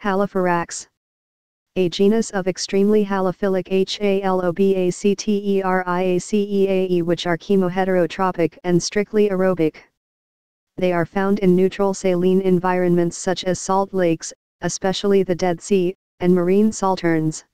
Haloferax. A genus of extremely halophilic Halobacteriaceae which are chemoheterotropic and strictly aerobic. They are found in neutral saline environments such as salt lakes, especially the Dead Sea, and marine salterns.